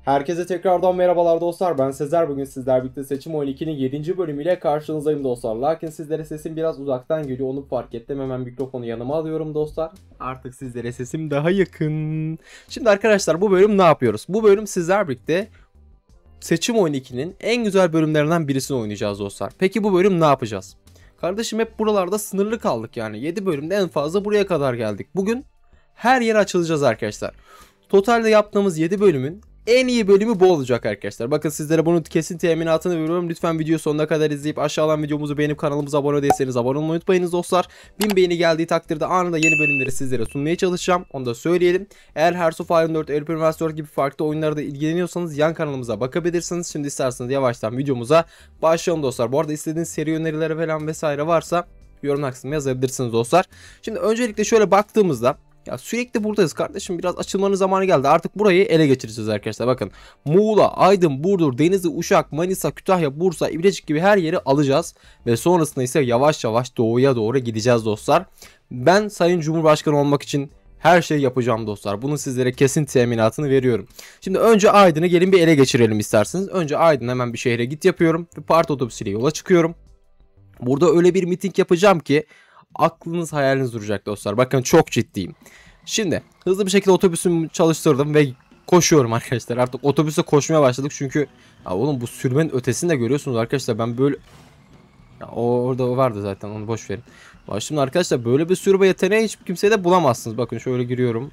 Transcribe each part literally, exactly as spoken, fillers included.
Herkese tekrardan merhabalar dostlar. Ben Sezer. Bugün sizler birlikte Seçim Oyunu ikinin yedinci bölümüyle karşınızdayım dostlar. Lakin sizlere sesim biraz uzaktan geliyor. Onu fark ettim. Hemen mikrofonu yanıma alıyorum dostlar. Artık sizlere sesim daha yakın. Şimdi arkadaşlar bu bölüm ne yapıyoruz? Bu bölüm sizler birlikte Seçim Oyunu ikinin en güzel bölümlerinden birisini oynayacağız dostlar. Peki bu bölüm ne yapacağız? Kardeşim hep buralarda sınırlı kaldık yani. yedi bölümde en fazla buraya kadar geldik. Bugün her yere açılacağız arkadaşlar. Totalde yaptığımız yedi bölümün en iyi bölümü bu olacak arkadaşlar. Bakın sizlere bunun kesin teminatını veriyorum. Lütfen video sonuna kadar izleyip aşağıdan videomuzu beğenip kanalımıza abone değilseniz abone olmayı unutmayınız dostlar. bin beğeni geldiği takdirde anında yeni bölümleri sizlere sunmaya çalışacağım. Onu da söyleyelim. Eğer Hearts of Iron dört, Elper Wars dört gibi farklı oyunlarda ilgileniyorsanız yan kanalımıza bakabilirsiniz. Şimdi isterseniz yavaştan videomuza başlayalım dostlar. Bu arada istediğiniz seri önerileri falan vesaire varsa yorum kısmına yazabilirsiniz dostlar. Şimdi öncelikle şöyle baktığımızda ya sürekli buradayız kardeşim, biraz açılmanın zamanı geldi. Artık burayı ele geçireceğiz arkadaşlar. Bakın Muğla, Aydın, Burdur, Denizli, Uşak, Manisa, Kütahya, Bursa, İbilecik gibi her yeri alacağız. Ve sonrasında ise yavaş yavaş doğuya doğru gideceğiz dostlar. Ben Sayın Cumhurbaşkanı olmak için her şeyi yapacağım dostlar. Bunun sizlere kesin teminatını veriyorum. Şimdi önce Aydın'ı gelin bir ele geçirelim isterseniz. Önce Aydın hemen bir şehre git yapıyorum. Ve parti otobüsüyle yola çıkıyorum. Burada öyle bir miting yapacağım ki aklınız hayaliniz duracak dostlar. Bakın çok ciddiyim. Şimdi hızlı bir şekilde otobüsümü çalıştırdım ve koşuyorum arkadaşlar. Artık otobüse koşmaya başladık çünkü ya oğlum bu sürmenin ötesini de görüyorsunuz arkadaşlar. Ben böyle ya o orada o vardı zaten, onu boş verin. Şimdi arkadaşlar böyle bir sürme yeteneği hiç kimseye de bulamazsınız. Bakın şöyle giriyorum.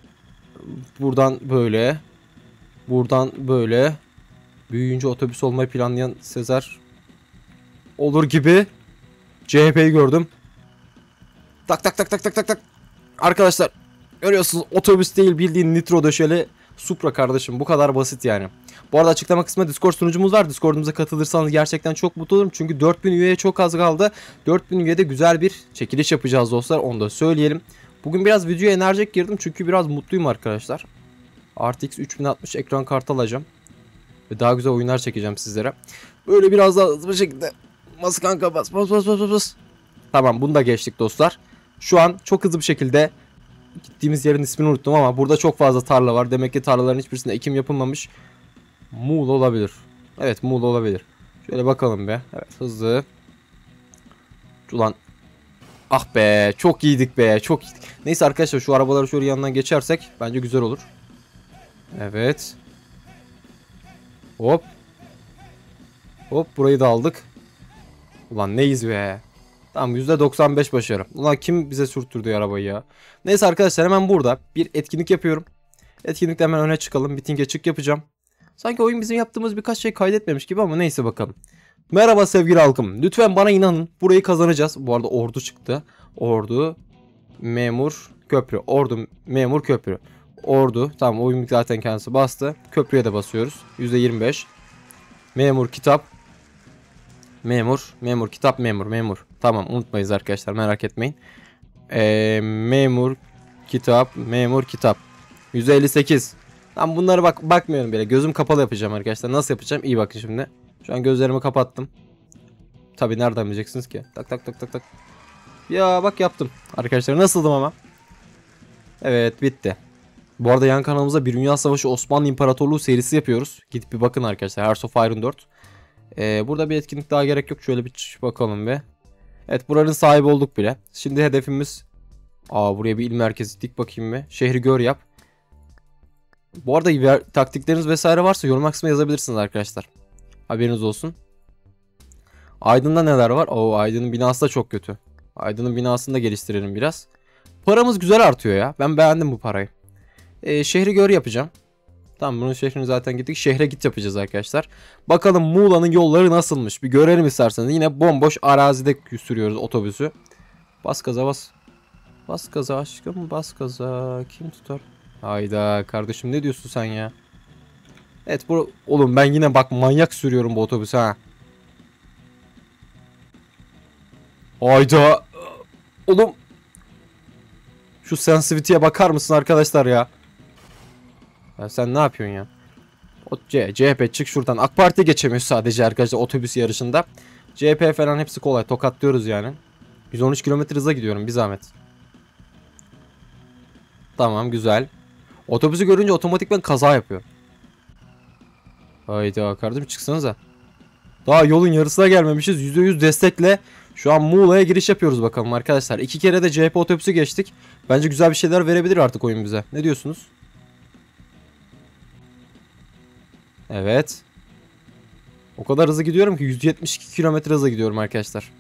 Buradan böyle. Buradan böyle. Büyüyünce otobüs olmayı planlayan Sezer olur gibi. C H P'yi gördüm. Tak tak tak tak tak tak tak. Arkadaşlar görüyorsunuz otobüs değil, bildiğin nitro döşeli Supra kardeşim, bu kadar basit yani. Bu arada açıklama kısmında Discord sunucumuz var. Discord'umuza katılırsanız gerçekten çok mutlu olurum. Çünkü dört bin üyeye çok az kaldı. dört bin üyede güzel bir çekiliş yapacağız dostlar. Onu da söyleyelim. Bugün biraz videoya enerjik girdim çünkü biraz mutluyum arkadaşlar. R T X üç bin altmış ekran kartı alacağım. Ve daha güzel oyunlar çekeceğim sizlere. Böyle biraz daha hızlı bir şekilde. Bas kanka bas bas bas bas bas. Tamam, bunu da geçtik dostlar. Şu an çok hızlı bir şekilde gittiğimiz yerin ismini unuttum ama burada çok fazla tarla var. Demek ki tarlaların hiçbirisinde ekim yapılmamış. Muğla olabilir. Evet, Muğla olabilir. Şöyle bakalım be. Evet, hızlı. Ulan. Ah be, çok iyiydik be, çok iyiydik. Neyse arkadaşlar, şu arabaları şöyle yanından geçersek bence güzel olur. Evet. Hop. Hop, burayı da aldık. Ulan neyiz be. Tamam, yüzde doksan beş başarı. Ulan kim bize sürttürdü arabayı ya. Neyse arkadaşlar, hemen burada bir etkinlik yapıyorum. Etkinlikte hemen öne çıkalım. Mitinge çık yapacağım. Sanki oyun bizim yaptığımız birkaç şey kaydetmemiş gibi ama neyse bakalım. Merhaba sevgili halkım. Lütfen bana inanın. Burayı kazanacağız. Bu arada ordu çıktı. Ordu, memur, köprü. Ordu, memur, köprü. Ordu. Tamam, oyun zaten kendisi bastı. Köprüye de basıyoruz. yüzde yirmi beş. Memur, kitap. Memur, memur, kitap, memur, memur. Tamam, unutmayız arkadaşlar, merak etmeyin. Ee, memur, kitap, memur, kitap. yüzde elli sekiz. Tamam, bunlara bak bakmıyorum bile. Gözüm kapalı yapacağım arkadaşlar. Nasıl yapacağım? İyi bakın şimdi. Şu an gözlerimi kapattım. Tabii nereden bileceksiniz ki? Tak tak tak tak tak. Ya bak yaptım. Arkadaşlar nasıldım ama? Evet, bitti. Bu arada yan kanalımızda Bir Dünya Savaşı Osmanlı İmparatorluğu serisi yapıyoruz. Gidip bir bakın arkadaşlar. Hearts of Iron dört. Ee, burada bir etkinlik daha gerek yok. Şöyle bir bakalım be. Evet, buranın sahibi olduk bile. Şimdi hedefimiz... Aa, buraya bir il merkezi dik bakayım be. Şehri gör yap. Bu arada taktikleriniz vesaire varsa yorum kısmına yazabilirsiniz arkadaşlar. Haberiniz olsun. Aydın'da neler var? Oo, Aydın'ın binası da çok kötü. Aydın'ın binasını da geliştirelim biraz. Paramız güzel artıyor ya. Ben beğendim bu parayı. Ee, şehri gör yapacağım. Tamam, bunun şehrini zaten gittik. Şehre git yapacağız arkadaşlar. Bakalım Muğla'nın yolları nasılmış. Bir görelim isterseniz. Yine bomboş arazide sürüyoruz otobüsü. Bas gaza bas. Bas gaza aşkım, bas gaza. Kim tutar? Hayda kardeşim, ne diyorsun sen ya? Evet bu oğlum, ben yine bak manyak sürüyorum bu otobüsü ha. Hayda. Oğlum. Şu sensitivity'ye bakar mısın arkadaşlar ya? Ya sen ne yapıyorsun ya? O C, C H P çık şuradan. AK Parti geçemiyor sadece arkadaşlar otobüs yarışında. C H P falan hepsi kolay. Tokatlıyoruz yani. yüz on üç kilometre hıza gidiyorum, bir zahmet. Tamam, güzel. Otobüsü görünce otomatikman kaza yapıyor. Hayda kardeşim çıksanıza. Daha yolun yarısına gelmemişiz. yüzde yüz destekle şu an Muğla'ya giriş yapıyoruz bakalım arkadaşlar. İki kere de C H P otobüsü geçtik. Bence güzel bir şeyler verebilir artık oyun bize. Ne diyorsunuz? Evet. O kadar hızlı gidiyorum ki yüz yetmiş iki kilometre hızla gidiyorum arkadaşlar.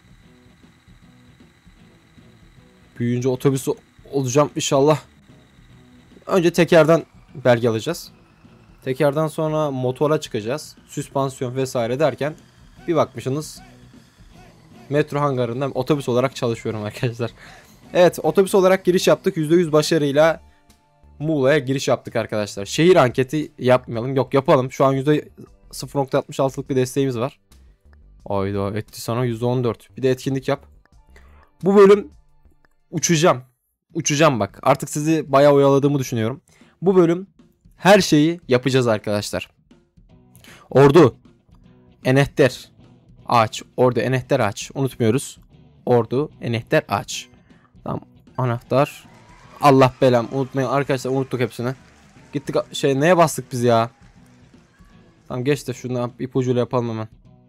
Büyüyünce otobüs olacağım inşallah. Önce tekerden belge alacağız. Tekerden sonra motora çıkacağız. Süspansiyon vesaire derken bir bakmışsınız metro hangarında otobüs olarak çalışıyorum arkadaşlar. Evet, otobüs olarak giriş yaptık. yüzde yüz başarıyla Muğla'ya giriş yaptık arkadaşlar. Şehir anketi yapmayalım. Yok yapalım. Şu an yüzde sıfır nokta altmış altılık bir desteğimiz var. Ayda etti sana yüzde on dört. Bir de etkinlik yap. Bu bölüm uçacağım. Uçacağım bak. Artık sizi bayağı oyaladığımı düşünüyorum. Bu bölüm her şeyi yapacağız arkadaşlar. Ordu. Enehter. Ağaç. Ordu. Enehter ağaç. Unutmuyoruz. Ordu. Enehter ağaç. Tamam. Anahtar. Allah belam. Unutmayın arkadaşlar. Unuttuk hepsini. Gittik şey neye bastık biz ya? Tamam geç de şunu ipucuyla yapalım hemen.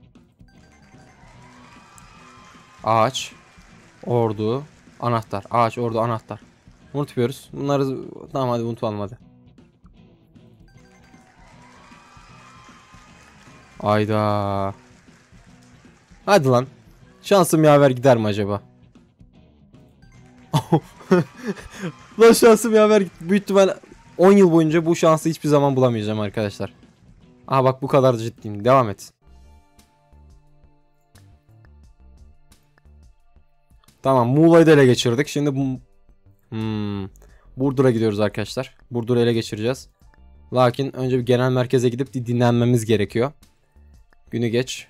Ağaç. Ordu. Anahtar. Ağaç. Ordu. Anahtar. Unutmuyoruz. Bunları tamam hadi unutmayalım hadi. Ayda. Hadi lan. Şansım yaver gider mi acaba? Lan şansım yaver büyük ihtimal on yıl boyunca bu şansı hiçbir zaman bulamayacağım arkadaşlar. Aha bak bu kadar ciddiyim. Devam et. Tamam Muğla'yı da ele geçirdik. Şimdi bu hmm. Burdur'a gidiyoruz arkadaşlar. Burdur'u ele geçireceğiz. Lakin önce bir genel merkeze gidip dinlenmemiz gerekiyor. Günü geç.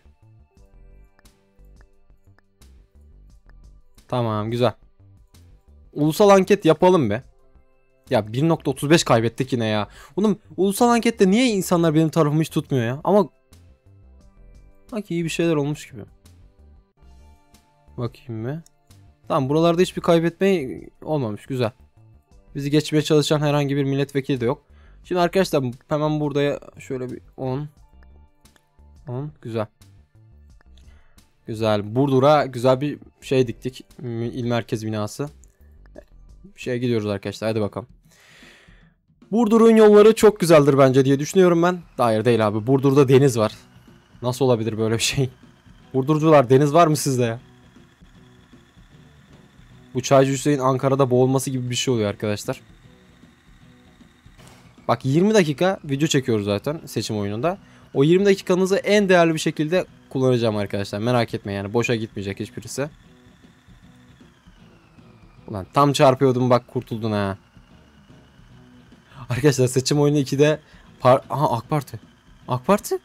Tamam güzel. Ulusal anket yapalım be. Ya bir nokta otuz beş kaybettik yine ya. Oğlum ulusal ankette niye insanlar benim tarafımı hiç tutmuyor ya? Ama bak iyi bir şeyler olmuş gibi. Bakayım mı? Tamam buralarda hiçbir kaybetme olmamış. Güzel. Bizi geçmeye çalışan herhangi bir milletvekili de yok. Şimdi arkadaşlar hemen burada şöyle bir on. on. Güzel. Güzel. Burdur'a güzel bir şey diktik. İl merkez binası. Bir şeye gidiyoruz arkadaşlar. Hadi bakalım. Burdur'un yolları çok güzeldir bence diye düşünüyorum ben. Hayır değil abi. Burdur'da deniz var. Nasıl olabilir böyle bir şey? Burdurcular deniz var mı sizde ya? Bu Çaycı Hüseyin Ankara'da boğulması gibi bir şey oluyor arkadaşlar. Bak yirmi dakika video çekiyoruz zaten seçim oyununda. O yirmi dakikanızı en değerli bir şekilde kullanacağım arkadaşlar. Merak etmeyin yani boşa gitmeyecek hiçbirisi. Ulan tam çarpıyordum bak kurtuldun ha. Arkadaşlar seçim oyunu ikide par aha AK Parti. AK Parti?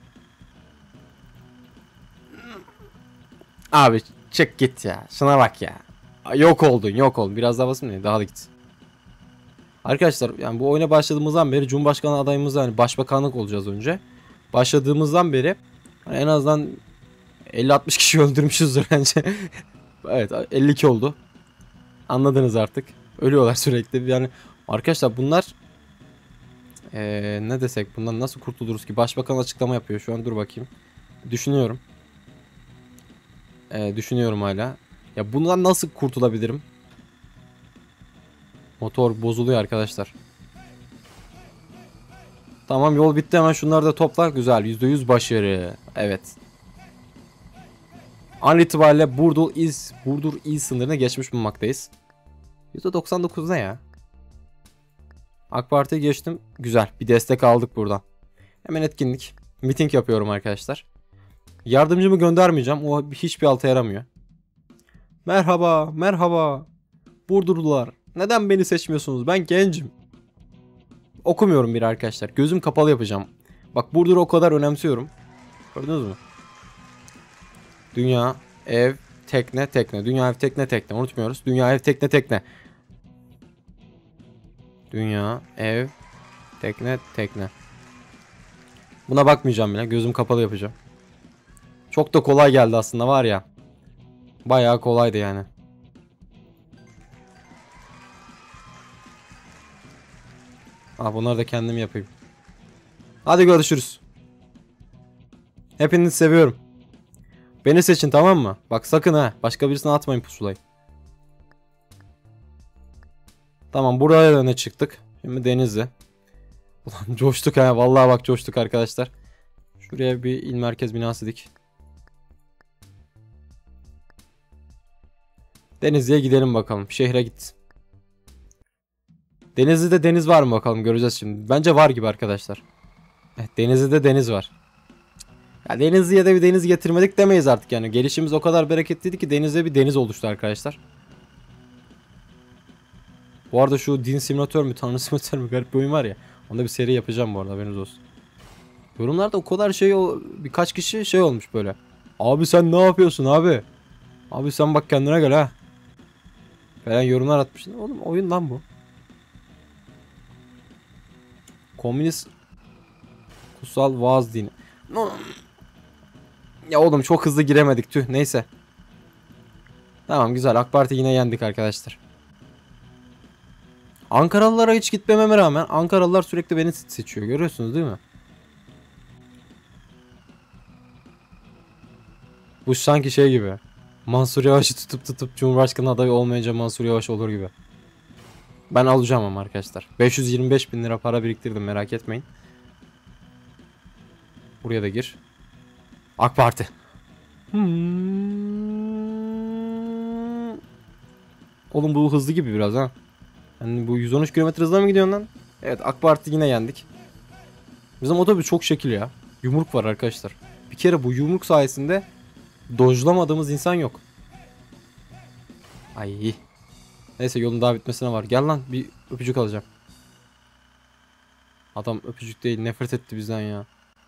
Abi çık git ya. Şuna bak ya. Yok oldun yok oldun. Biraz daha basayım mı? Daha da git. Arkadaşlar yani bu oyuna başladığımızdan beri Cumhurbaşkanı adayımız yani başbakanlık olacağız önce. Başladığımızdan beri hani en azından elli altmış kişi öldürmüşüzdür bence. Evet elli iki oldu. Anladınız artık. Ölüyorlar sürekli. Yani arkadaşlar bunlar ee, ne desek bundan nasıl kurtuluruz ki? Başbakan açıklama yapıyor şu an dur bakayım. Düşünüyorum. Ee, düşünüyorum hala. Ya bundan nasıl kurtulabilirim? Motor bozuluyor arkadaşlar. Tamam yol bitti hemen şunları da topla. Güzel yüzde yüz başarı. Evet. An itibariyle Burdur il, Burdur il sınırına geçmiş bulunmaktayız. yüzde doksan dokuz ne ya? AK Parti'ye geçtim. Güzel bir destek aldık buradan. Hemen etkinlik. Miting yapıyorum arkadaşlar. Yardımcımı göndermeyeceğim. O hiçbir alta yaramıyor. Merhaba, merhaba. Burdurlular. Neden beni seçmiyorsunuz? Ben gencim. Okumuyorum bir arkadaşlar. Gözüm kapalı yapacağım. Bak Burdur'u o kadar önemsiyorum. Gördünüz mü? Dünya, ev, tekne, tekne. Dünya, ev, tekne, tekne. Unutmuyoruz. Dünya, ev, tekne, tekne. Dünya, ev, tekne, tekne. Buna bakmayacağım bile. Gözüm kapalı yapacağım. Çok da kolay geldi aslında var ya. Bayağı kolaydı yani. Ah bunları da kendim yapayım. Hadi görüşürüz. Hepinizi seviyorum. Beni seçin, tamam mı? Bak sakın ha. Başka birisine atmayın pusulayı. Tamam, buraya da ne çıktık? Şimdi Denizli. Ulan coştuk ha. Vallahi bak coştuk arkadaşlar. Şuraya bir il merkez binası dik. Denizli'ye gidelim bakalım. Şehre git. Denizli'de deniz var mı bakalım, göreceğiz şimdi. Bence var gibi arkadaşlar. Evet, Denizli'de deniz var. Ya Denizli'ye de bir deniz getirmedik demeyiz artık yani. Gelişimiz o kadar bereketliydi ki denizde bir deniz oluştu arkadaşlar. Bu arada şu din simülatör mü, tanrı simülatör mü, garip bir oyun var ya. Onda bir seri yapacağım bu arada, haberiniz olsun. Yorumlarda o kadar şey, birkaç kişi şey olmuş böyle. Abi sen ne yapıyorsun abi? Abi sen bak kendine gel ha. Falan yorumlar atmışlar. Oğlum oyun lan bu. Komünist kutsal vaaz dini. Ya oğlum çok hızlı giremedik, tüh, neyse. Tamam güzel, AK Parti yine yendik arkadaşlar. Ankaralılara hiç gitmememe rağmen Ankaralılar sürekli beni seçiyor, görüyorsunuz değil mi? Bu sanki şey gibi. Mansur Yavaş'ı tutup tutup Cumhurbaşkanı adayı olmayınca Mansur Yavaş olur gibi. Ben alacağım ama arkadaşlar. beş yüz yirmi beş bin lira para biriktirdim, merak etmeyin. Buraya da gir. AK Parti. Hmm. Oğlum bu hızlı gibi biraz ha. Yani bu yüz on üç kilometre hızla mı gidiyorsun lan? Evet, AK Parti yine yendik. Bizim otobüs çok şekil ya. Yumruk var arkadaşlar. Bir kere bu yumruk sayesinde dojlamadığımız insan yok. Ay. Neyse, yolun daha bitmesine var. Gel lan, bir öpücük alacağım. Adam öpücük değil, nefret etti bizden ya.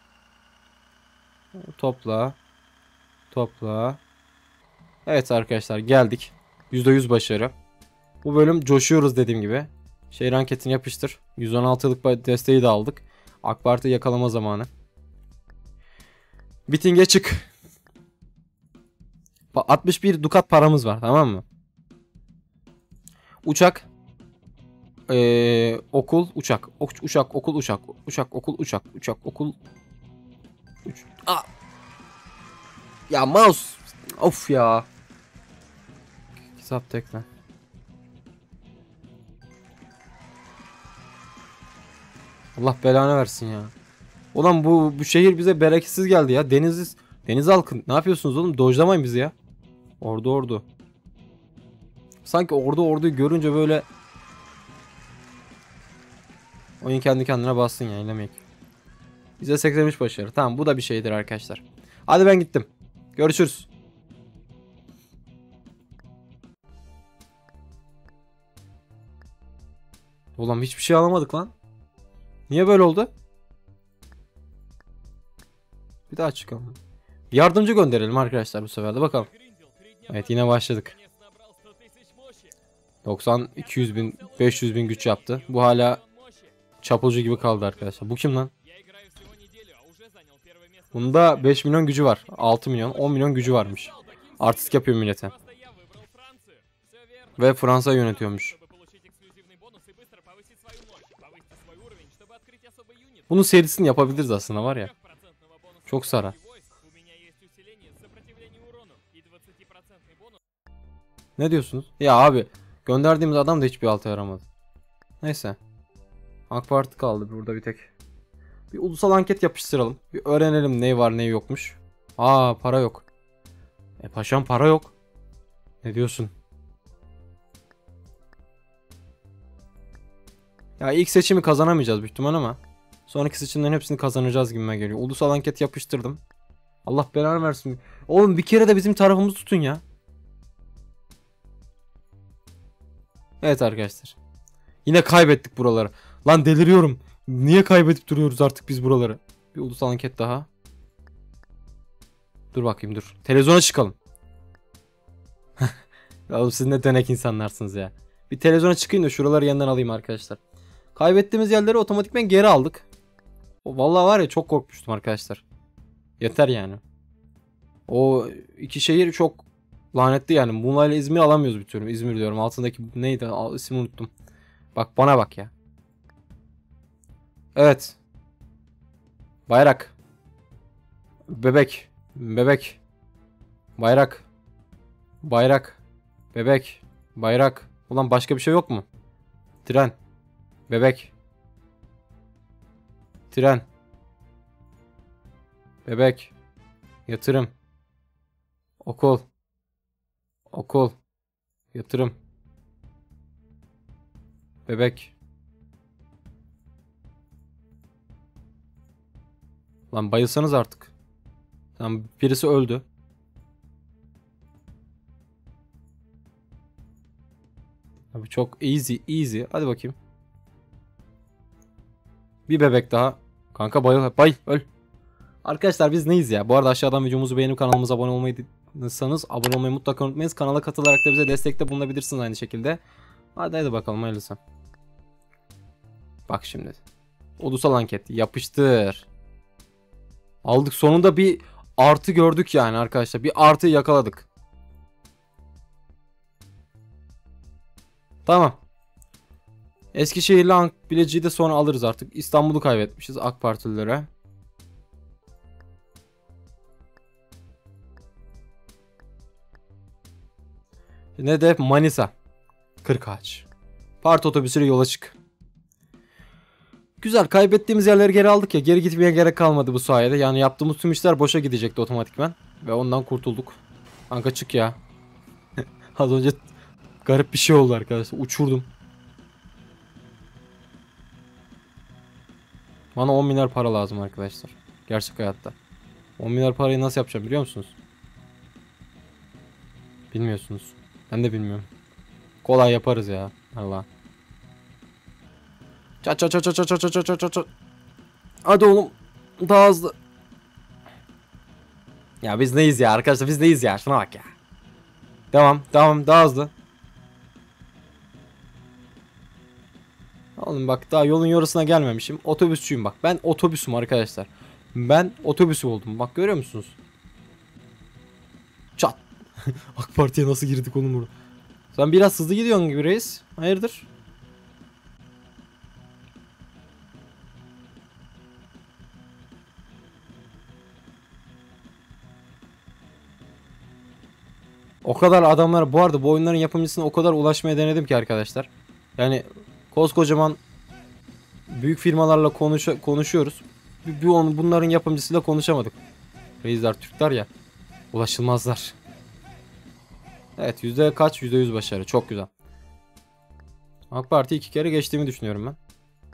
Topla. Topla. Evet arkadaşlar, geldik. yüzde yüz başarı. Bu bölüm coşuyoruz dediğim gibi. Şehir anketini yapıştır. yüz on altılık desteği de aldık. AK Parti yakalama zamanı. Bitinge çık. altmış bir dukat paramız var, tamam mı? Uçak. Ee, okul uçak. O, uçak okul uçak. Uçak okul uçak. Uçak okul. Uç Aa! Ya mouse. Of ya. Hesap tekrar. Allah belanı versin ya. Ulan bu bu şehir bize bereketsiz geldi ya. Deniz deniz halkı ne yapıyorsunuz oğlum? Dojlamayın bizi ya. Ordu ordu. Sanki ordu orduyu görünce böyle oyun kendi kendine bassın ya, ilemek. Bize seksen üç başarı. Tamam, bu da bir şeydir arkadaşlar. Hadi ben gittim. Görüşürüz. Ulan hiçbir şey alamadık lan. Niye böyle oldu? Bir daha çıkalım. Yardımcı gönderelim arkadaşlar bu sefer de, bakalım. Evet, yine başladık. doksan, iki yüz bin, beş yüz bin güç yaptı. Bu hala çapulcu gibi kaldı arkadaşlar. Bu kim lan? Bunda beş milyon gücü var. altı milyon, on milyon gücü varmış. Artist yapıyor millete. Ve Fransa yönetiyormuş. Bunun serisini yapabiliriz aslında, var ya. Çok sarar. Ne diyorsunuz? Ya abi, gönderdiğimiz adam da hiçbir alta yaramadı. Neyse. AK Parti kaldı burada bir tek. Bir ulusal anket yapıştıralım. Bir öğrenelim ne var ne yokmuş. Aa, para yok. E paşam, para yok. Ne diyorsun? Ya ilk seçimi kazanamayacağız büyük ihtimal ama sonraki seçimlerin hepsini kazanacağız gibime geliyor. Ulusal anket yapıştırdım. Allah belanı versin. Oğlum bir kere de bizim tarafımızı tutun ya. Evet arkadaşlar. Yine kaybettik buraları. Lan deliriyorum. Niye kaybedip duruyoruz artık biz buraları? Bir ulusal anket daha. Dur bakayım, dur. Televizyona çıkalım. Oğlum siz ne denek insanlarsınız ya. Bir televizyona çıkayım da şuraları yeniden alayım arkadaşlar. Kaybettiğimiz yerleri otomatikman geri aldık. O vallahi var ya, çok korkmuştum arkadaşlar. Yeter yani. O iki şehir çok lanetli yani. Muğla ile İzmir alamıyoruz bir türlü. İzmir diyorum. Altındaki neydi? İsmini unuttum. Bak bana bak ya. Evet. Bayrak. Bebek. Bebek. Bayrak. Bayrak. Bebek. Bayrak. Ulan başka bir şey yok mu? Tren. Bebek. Tren. Bebek. Yatırım. Okul. Okul. Yatırım. Bebek. Lan bayılsanız artık. Tamam, birisi öldü. Abi çok easy easy. Hadi bakayım. Bir bebek daha. Kanka bayıl bay öl. Arkadaşlar biz neyiz ya? Bu arada aşağıdan videomuzu beğenip kanalımıza abone olmayı unutmazsanız abone olmayı mutlaka unutmayınız. Kanala katılarak da bize destekte bulunabilirsiniz aynı şekilde. Hadi hadi bakalım hayırlısı. Bak şimdi. Ulusal anket yapıştır. Aldık sonunda, bir artı gördük yani arkadaşlar. Bir artı yakaladık. Tamam. Eskişehir'le Bilecik'i de sonra alırız artık. İstanbul'u kaybetmişiz AK Partililere. Ne de Manisa. Kırkağaç. Parti otobüsüyle yola çık. Güzel, kaybettiğimiz yerleri geri aldık ya. Geri gitmeye gerek kalmadı bu sayede. Yani yaptığımız tüm işler boşa gidecekti otomatikman. Ve ondan kurtulduk. Kanka çık ya. Az önce garip bir şey oldu arkadaşlar. Uçurdum. Bana on milyar para lazım arkadaşlar. Gerçek hayatta. on milyar parayı nasıl yapacağım biliyor musunuz? Bilmiyorsunuz. Ben de bilmiyorum. Kolay yaparız ya. Allah. Çat çat çat çat çat çat çat çat çat. Hadi oğlum. Daha hızlı. Ya biz neyiz ya arkadaşlar, biz neyiz ya, şuna bak ya. Devam devam, daha hızlı. Oğlum bak, daha yolun yarısına gelmemişim. Otobüsçüyüm bak. Ben otobüsüm arkadaşlar. Ben otobüsü oldum. Bak görüyor musunuz? Çat. AK Parti'ye nasıl girdik oğlum burada? Sen biraz hızlı gidiyorsun gibi reis. Hayırdır? O kadar adamlar, bu arada bu oyunların yapımcısına o kadar ulaşmaya denedim ki arkadaşlar. Yani koskocaman büyük firmalarla konuş konuşuyoruz. Bir, bir on, bunların yapımcısıyla konuşamadık. Reisler Türkler ya. Ulaşılmazlar. Evet, yüzde kaç? Yüzde yüz başarı. Çok güzel. AK Parti iki kere geçtiğimi düşünüyorum ben.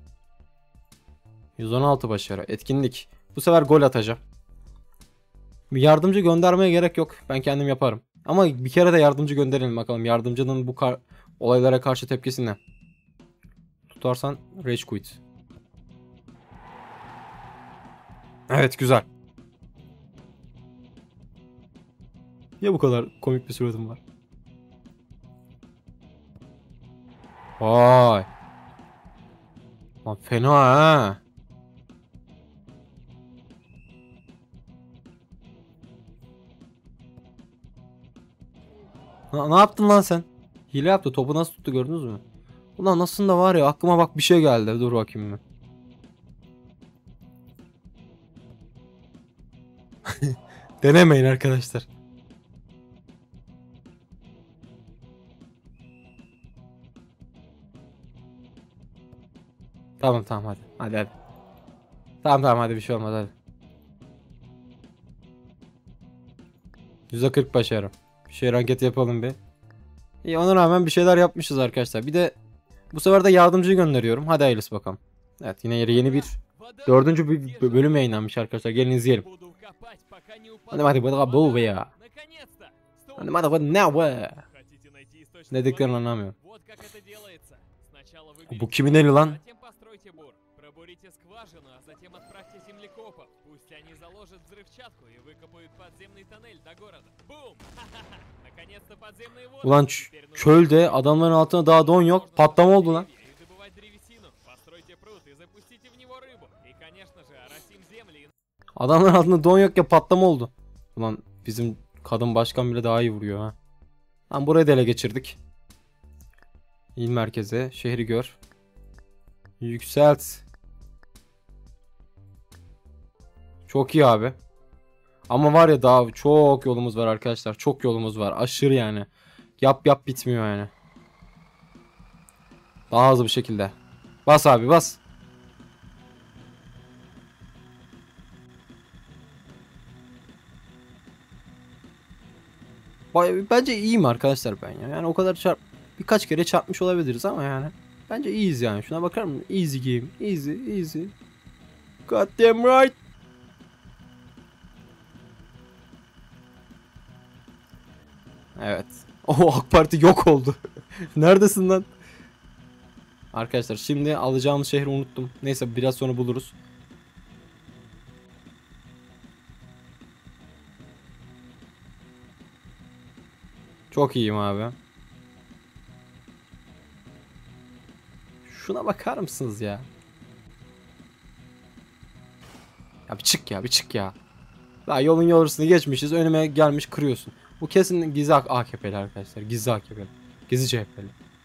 yüz on altı başarı. Etkinlik. Bu sefer gol atacağım. Bir yardımcı göndermeye gerek yok. Ben kendim yaparım. Ama bir kere de yardımcı gönderelim bakalım. Yardımcının bu kar olaylara karşı tepkisi ne? Tutarsan rage quit. Evet, güzel. Niye bu kadar komik bir suratım var? Vay. Lan fena ha. Na, ne yaptın lan sen? Hile yaptı. Topu nasıl tuttu, gördünüz mü? Ulan nasıl da var ya, aklıma bak bir şey geldi. Dur bakayım mı? Denemeyin arkadaşlar. Tamam tamam hadi. Hadi hadi. Tamam tamam hadi, bir şey olmaz hadi. yüzde kırk başarı. Bir şey anket yapalım bir. İyi, ona rağmen bir şeyler yapmışız arkadaşlar. Bir de bu sefer de yardımcıyı gönderiyorum. Hadi hayırlısı bakalım. Evet, yine yeni bir dördüncü bir bölüm yayınlanmış arkadaşlar. Gelin izleyelim. Hadi hadi hadi bu be ya. Hadi hadi hadi ne be. Ne dediklerini anlamıyorum. Bu kimin eli lan? Ulan çölde adamların altında daha don yok. Patlama oldu lan. Adamların altında don yok ya, patlama oldu. Ulan bizim kadın başkan bile daha iyi vuruyor ha. Lan burayı da ele geçirdik. İl merkeze, şehri gör. Yükselt. Çok iyi abi. Ama var ya daha çok yolumuz var arkadaşlar. Çok yolumuz var. Aşırı yani. Yap yap bitmiyor yani. Daha hızlı bir şekilde. Bas abi bas. Bence iyiyim arkadaşlar ben ya. Yani o kadar çarp birkaç kere çarpmış olabiliriz ama yani bence iyiyiz yani. Şuna bakar mısın? Easy game. Easy, easy. God damn right. Evet. O AK Parti yok oldu. Neredesin lan? Arkadaşlar şimdi alacağımız şehri unuttum. Neyse biraz sonra buluruz. Çok iyiyim abi. Şuna bakar mısınız ya? Ya bir çık ya bir çık ya. Daha yolun yorusunu geçmişiz. Önüme gelmiş kırıyorsun. Bu kesin gizli A K P'li arkadaşlar. Gizli A K P'li. Gizli C H P'li.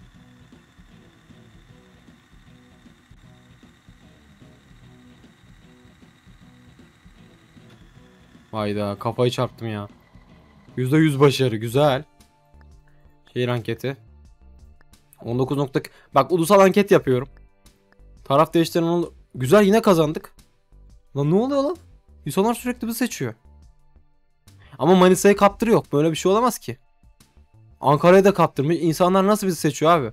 Hayda kafayı çarptım ya. yüzde yüz başarı güzel. Şehir anketi. on dokuz nokta... Bak ulusal anket yapıyorum. Taraf değiştirmenin... Güzel yine kazandık. Lan ne oluyor lan? İnsanlar sürekli bizi seçiyor. Ama Manisa'yı kaptırıyor. Böyle bir şey olamaz ki. Ankara'yı da kaptırmış. İnsanlar nasıl bizi seçiyor abi?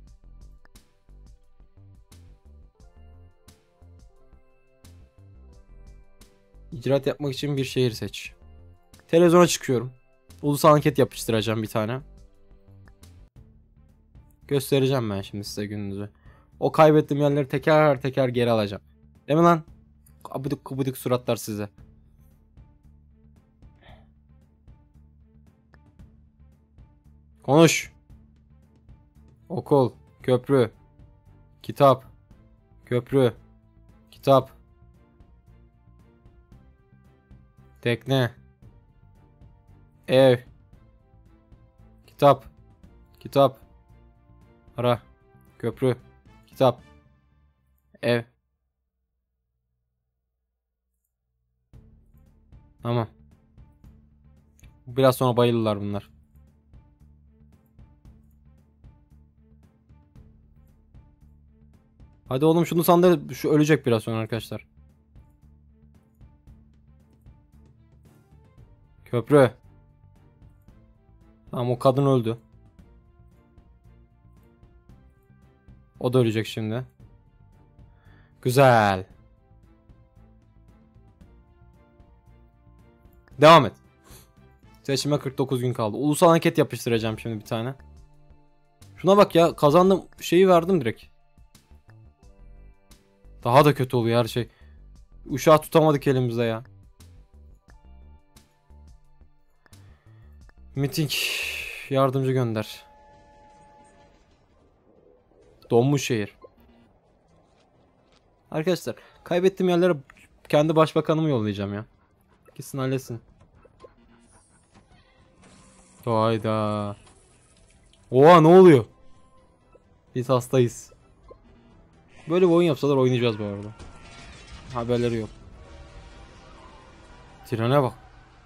İcraat yapmak için bir şehir seç. Televizyona çıkıyorum. Ulusal anket yapıştıracağım bir tane. Göstereceğim ben şimdi size gününüzü. O kaybettiğim yerleri teker teker geri alacağım. Değil mi lan? Abidik kubidik suratlar size. Konuş. Okul, köprü, kitap, köprü, kitap, tekne, ev, kitap, kitap, ara, köprü, kitap, ev. Tamam. Biraz sonra bayılırlar bunlar. Hadi oğlum şunu sandalye şu ölecek biraz sonra arkadaşlar. Köprü. Tamam o kadın öldü. O da ölecek şimdi. Güzel. Devam et. Seçime kırk dokuz gün kaldı. Ulusal anket yapıştıracağım şimdi bir tane. Şuna bak ya kazandım şeyi verdim direkt. Daha da kötü oluyor her şey. Uşağı tutamadık elimizde ya. Miting. Yardımcı gönder. Donmuş şehir. Arkadaşlar kaybettiğim yerlere kendi başbakanımı yollayacağım ya. Gitsin halletsin. Hayda. Oha ne oluyor? Biz hastayız. Böyle bir oyun yapsalar oynayacağız bu arada. Haberleri yok. Trene bak.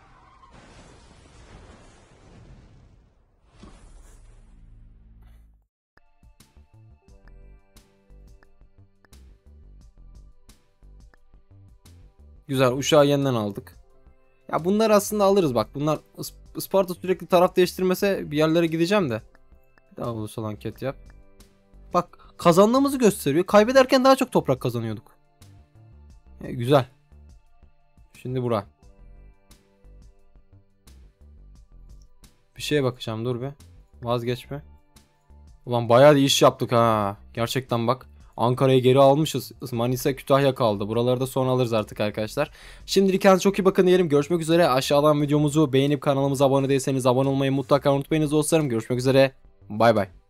Güzel uşağı yeniden aldık. Ya bunlar aslında alırız bak. Bunlar Isparta sürekli taraf değiştirmese bir yerlere gideceğim de. Bir daha ulusal anket yap. Bak kazandığımızı gösteriyor. Kaybederken daha çok toprak kazanıyorduk. E, güzel. Şimdi bura. Bir şeye bakacağım dur be. Vazgeçme. Ulan bayağı da iş yaptık ha. Gerçekten bak. Ankara'yı geri almışız. Manisa, Kütahya kaldı. Buraları da sonra alırız artık arkadaşlar. Şimdilik kendinize çok iyi bakın diyelim. Görüşmek üzere. Aşağıdan videomuzu beğenip kanalımıza abone değilseniz abone olmayı mutlaka unutmayınız dostlarım. Görüşmek üzere. Bay bay.